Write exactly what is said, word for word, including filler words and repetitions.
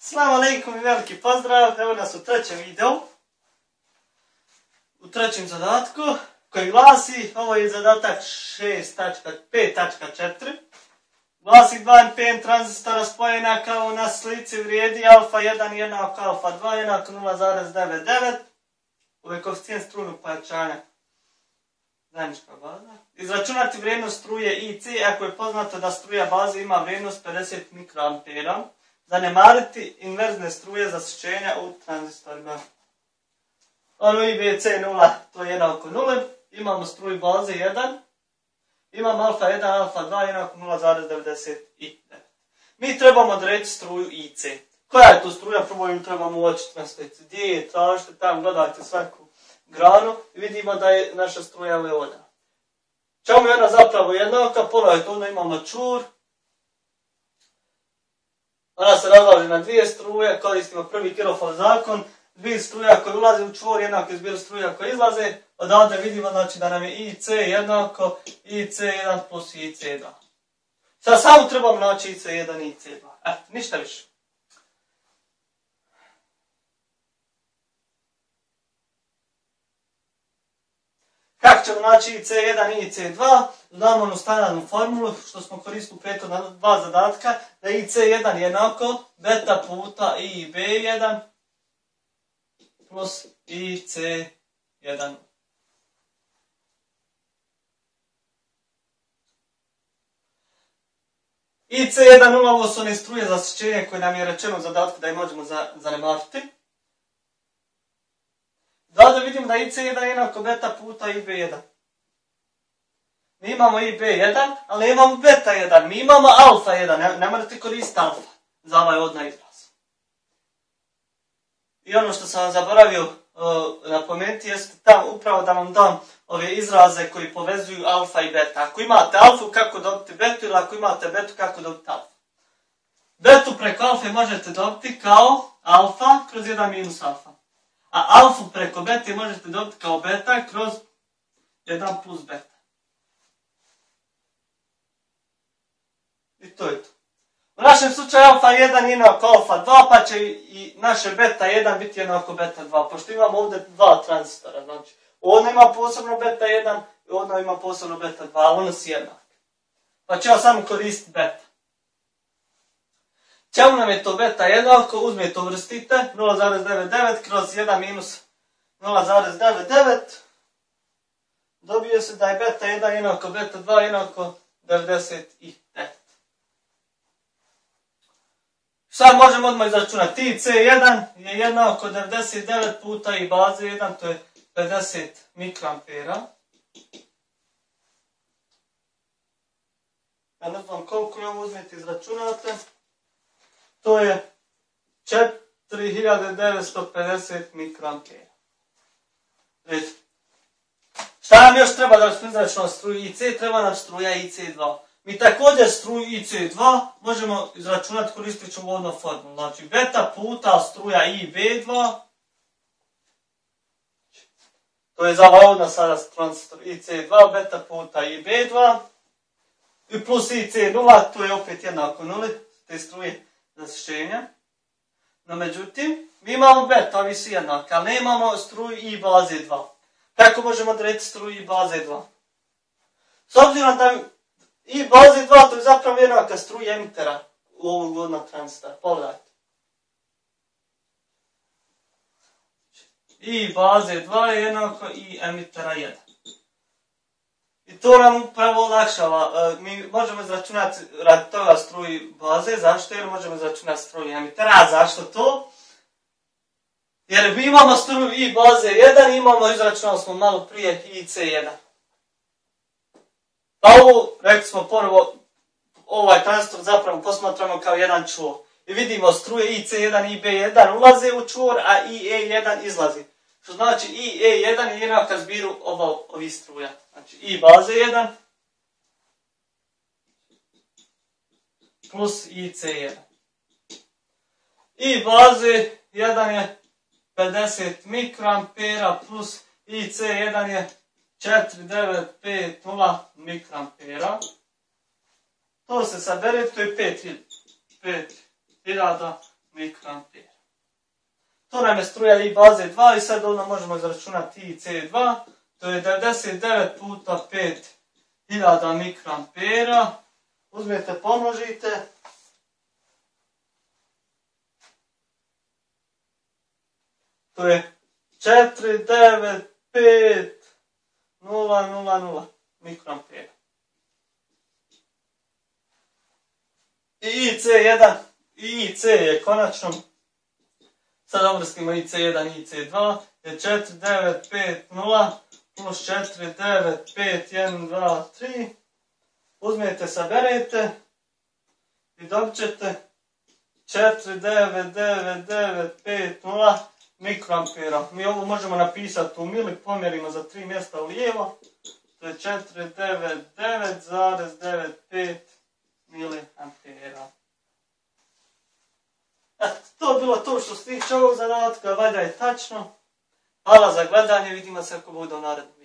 Assalamu alaikum i veliki pozdrav, evo nas u trećem videu, u trećem zadatku koji glasi, ovo je zadatak šest tačka pet tačka četiri, glasi dva en pe en tranzistora spojena kao na slici vrijedi alfa jedan jednako alfa dva jednako nula zarez devedeset devet, ovaj koeficijent strunog pojačanja, zajednička baza. Izračunati vrijednost struje I C ako je poznato da struja baze ima vrijednost pedeset mikroampera. Zanemariti inverzne struje zasićenja u tranzistorima. Ono I B C nula, to je jednako nula. Imamo struju baze jedan. Imamo alfa jedan, alfa dva jednako nula zarez devedeset devet. Mi trebamo odrediti struju I C. Koja je to struja? Prvo im trebamo uočiti na slici. Gdje je? Tražite tamo, gledajte svaku granu i vidimo da je naša struja ovdje. Čemu je ona zapravo jednaka? Pogledajte, onda imamo čur. Ona se razlaže na dvije struje, koristimo prvi Kirchhoffov zakon, dvije struja koje ulaze u čvor jednako izbira struja koje izlaze, odavde vidimo znači, da nam je I C jednako I C jedan plus I C dva. Sad samo trebamo naći I C jedan i I C dva. Eto, ništa više. Kako ćemo naći I C jedan i I C dva? Znamo onu standardnu formulu što smo koristili u prethodna dva zadatka, da je I C jedan jednako beta puta I B jedan plus I C jedan. I C jedan nula ovo su one struje zasićenja koje nam je rečeno u zadatku da je možemo zanemariti. Da vidimo da I C jedan jednako beta puta I B jedan. Mi imamo I B jedan, ali ne imamo beta jedan. Mi imamo alfa jedan. Ne, ne morate koristiti alfa za ovaj odna izraz. I ono što sam vam zaboravio uh, napomenuti jeste tamo upravo da vam dam ove izraze koji povezuju alfa i beta. Ako imate alfu, kako dobiti betu, ili ako imate betu, kako dobiti alfa. Betu preko alfe možete dobiti kao alfa kroz jedan minus alfa. A alfu preko bete možete dobiti kao beta kroz jedan plus beta. I to je to. U našem slučaju alfa jedan je jednako alfa dva, pa će i naše beta jedan biti jednako beta dva, pošto imamo ovdje dva tranzistora. Znači, ovdje ima posebno beta jedan i ovdje ima posebno beta dva, ali ono su jednake. Pa ćemo samo koristiti beta. Čemu nam je to beta jednako? Uzmete, uvrstite nula zarez devedeset devet kroz jedan minus nula zarez devedeset devet. Dobije se da je beta jedan jednako beta dva jednako devedeset devet. Sad možemo odmah izračunati. I C jedan je jednako devedeset devet puta I baze jedan, to je pedeset mikroampera. Ja ne znam koliko je ovo uzmete izračunate. To je četiri hiljade devetsto pedeset mikroampera. Vidite. Šta nam još treba da smo izračunali struju I C? Treba nam struja I C dva. Mi također struju I C dva možemo izračunati koristit ćemo ovu formulu. Znači beta puta struja I B dva. To je za ovaj odnos sada tranzistor I C dva, beta puta I B dva. I plus I C nula, to je opet jednako nuli, te struje zasićenja. No međutim, mi imamo beta, ovi su jednaki, ali ne imamo struju I baze dva. Kako možemo odrediti struju I baze dva? S obzirom da I baze dva to je zapravo jednaka struja emitera u ovog godnog tranzistora. Pogledajte. I baze dva je jednako I emitera jedan. I to nam upravo olakšava. Mi možemo izračunati radi toga struju baze. Zašto? Jer možemo izračunati struju emitera. A zašto to? Jer mi imamo struju I baze jedan i imamo, izračunali smo malo prije, I C jedan. Pa ovo, rekli smo prvo, ovaj tranzistor zapravo posmatramo kao jedan čvor. I vidimo struje I C jedan i I B jedan ulaze u čvor, a I E jedan izlazi. Što znači I E jedan je jednaka zbiru ovo, ovih struja. Znači I baze jedan plus I C jedan. I baze jedan je pedeset mikroampera plus I C jedan je četiri hiljade devetsto pedeset mikroampera. To se sabere, to je pet hiljada mikroampera. To nam je struja I baze dva i sad ovdje možemo izračunati I C dva. To je devedeset devet puta pet hiljada mikroampera. Uzmete, pomnožite. To je četiri devet pet nula nula nula mikroampera. I I C jedan, I I C je konačno, sad uvrstimo I C jedan, I C dva, je četiri devet pet nula plus četiri devet pet jedan dva tri. Uzmete, saberete i dobit ćete četiri devet devet devet pet nula mikroampera. Mi ovo možemo napisati u mili, pomjerimo za tri mjesta u lijevo. To je četiri devet devet zarez devet pet miliampera. Eto, to je bilo to što se tiče ovog zadatka, valjda je tačno. Hvala za gledanje, vidimo se ako bude u narednom.